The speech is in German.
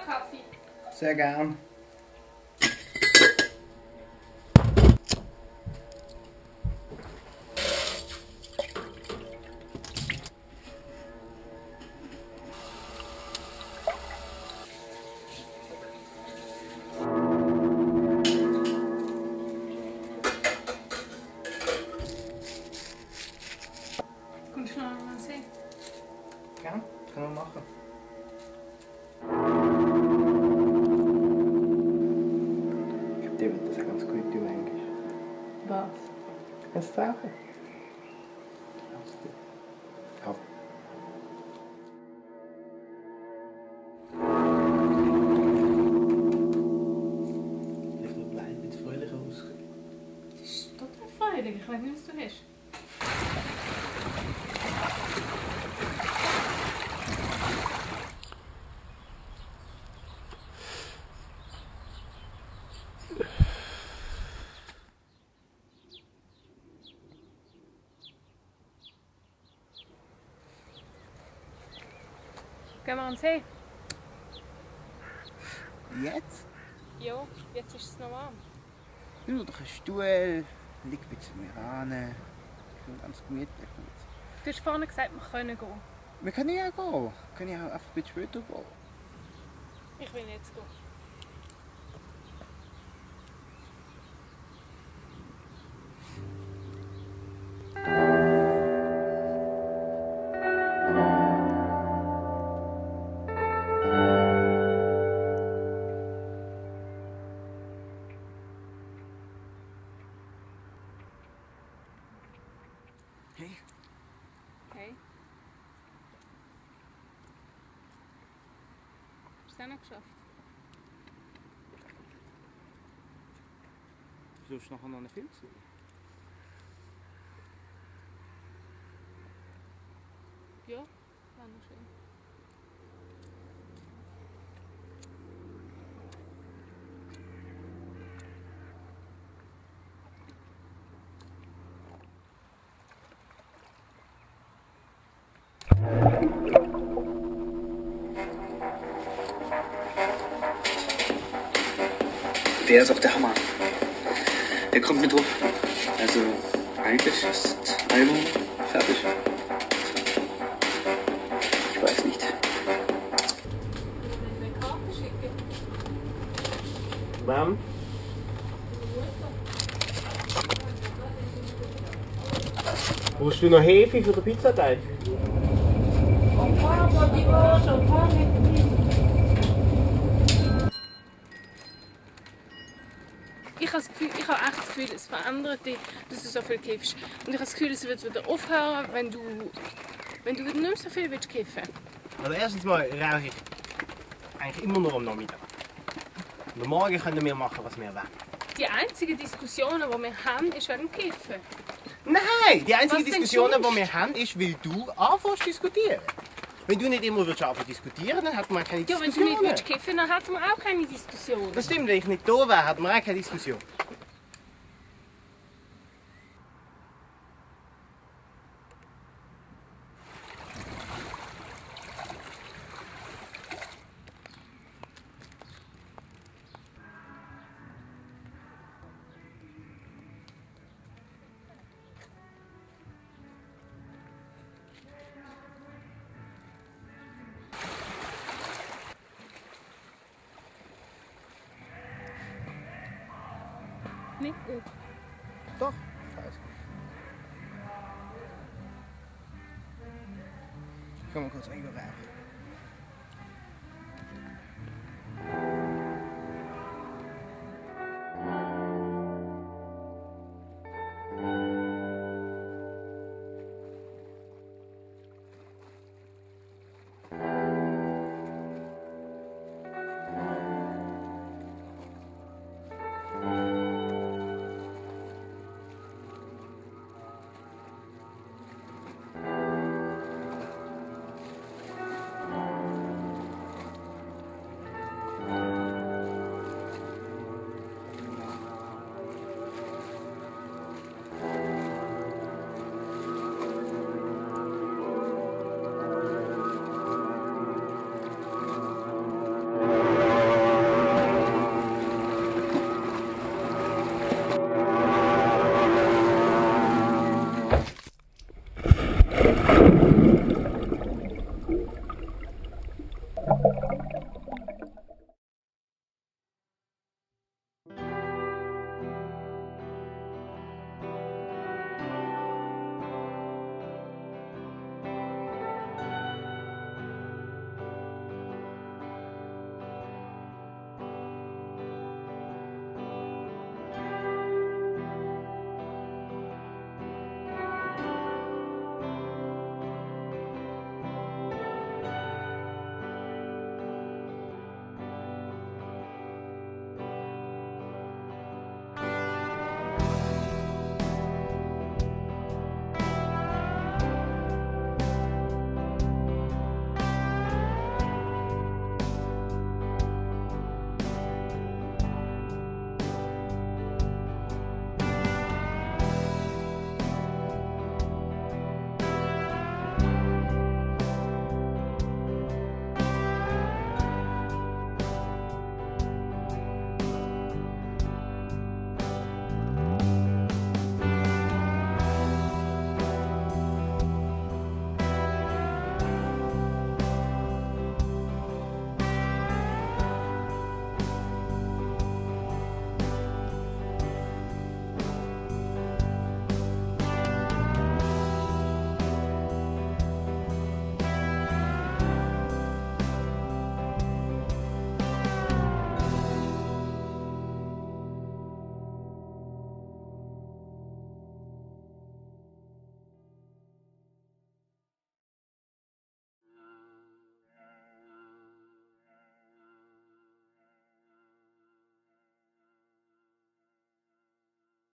Kaffee. Sehr gern. Kommst du noch mal sehen? Gern, können wir machen. Ich glaube, dir wird das ganz gut tun, eigentlich. Was? Kannst du rauchen? Ja. Ich glaube, nein, mit fröhlicher ausgehen. Das ist total freudig. Ich weiß nicht, was du hast. Gehen wir an den See? Jetzt? Ja, jetzt ist es noch warm. Ich will doch einen Stuhl, lieg ein bisschen mehr an. Ich bin ganz gemütlich. Du hast vorhin gesagt, wir können gehen. Wir können ja gehen. Wir können ja auch einfach ein bisschen später gehen. Ich will jetzt gehen. Hey, Okay. Hast du es auch noch geschafft? du hast nachher noch einen Film zu? Ja, war noch schön. Der ist auch der Hammer. Der kommt mit hoch. Also eigentlich ist das Album fertig. Ich weiß nicht. Mom? Brauchst du noch Hefe für den Pizzateig? Ich habe echt das Gefühl, es verändert dich, dass du so viel kiffst. Und ich habe das Gefühl, es wird wieder aufhören, wenn du wieder nicht mehr so viel kiffen willst. Also erstens mal rauche ich eigentlich immer nur am Nachmittag. Und am Morgen können wir machen, was wir wollen. Die einzigen Diskussionen, die wir haben, ist wegen dem Kiffen. Nein! Die einzige Was denn Diskussion, sonst? die wir haben, ist, weil du anfängst zu diskutieren. Wenn du nicht immer anfangen zu diskutieren, dann hat man keine Ja, wenn du Diskussion. nicht kiffen willst, dann hätten wir auch keine Diskussion. Das stimmt, wenn ich nicht da wäre, hat man auch keine Diskussion. Nicht gut. Doch, weiß ich. Ich kann mal kurz rauchen.